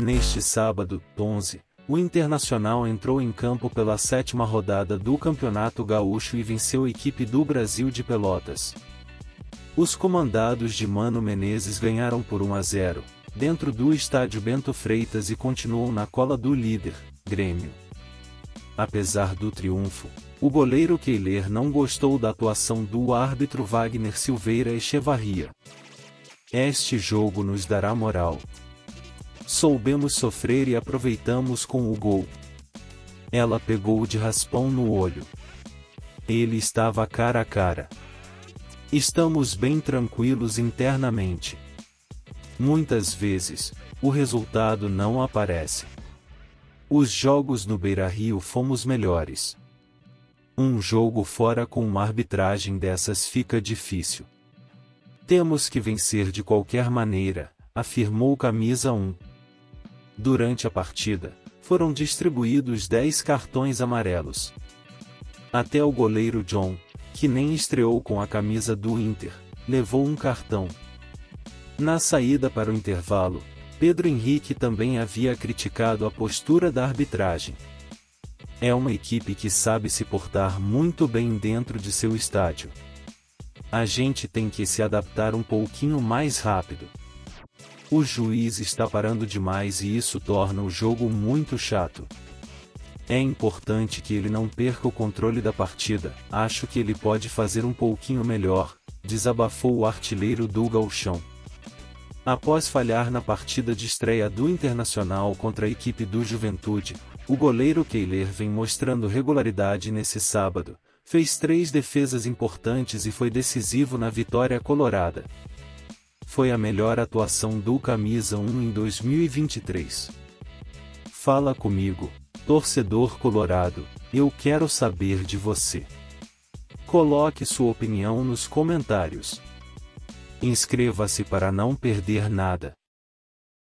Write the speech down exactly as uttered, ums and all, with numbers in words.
Neste sábado, onze, o Internacional entrou em campo pela sétima rodada do Campeonato Gaúcho e venceu a equipe do Brasil de Pelotas. Os comandados de Mano Menezes ganharam por um a zero, dentro do estádio Bento Freitas e continuam na cola do líder, Grêmio. Apesar do triunfo, o goleiro Keiler não gostou da atuação do árbitro Wagner Silveira Echevarria. Este jogo nos dará moral. Soubemos sofrer e aproveitamos com o gol. Ela pegou de raspão no olho. Ele estava cara a cara. Estamos bem tranquilos internamente. Muitas vezes, o resultado não aparece. Os jogos no Beira-Rio fomos melhores. Um jogo fora com uma arbitragem dessas fica difícil. Temos que vencer de qualquer maneira, afirmou camisa um. Durante a partida, foram distribuídos dez cartões amarelos. Até o goleiro John, que nem estreou com a camisa do Inter, levou um cartão. Na saída para o intervalo, Pedro Henrique também havia criticado a postura da arbitragem. É uma equipe que sabe se portar muito bem dentro de seu estádio. A gente tem que se adaptar um pouquinho mais rápido. O juiz está parando demais e isso torna o jogo muito chato. É importante que ele não perca o controle da partida, acho que ele pode fazer um pouquinho melhor, desabafou o artilheiro do Gauchão. Após falhar na partida de estreia do Internacional contra a equipe do Juventude, o goleiro Keiler vem mostrando regularidade nesse sábado, fez três defesas importantes e foi decisivo na vitória colorada. Foi a melhor atuação do camisa um em dois mil e vinte e três. Fala comigo, torcedor colorado, eu quero saber de você. Coloque sua opinião nos comentários. Inscreva-se para não perder nada.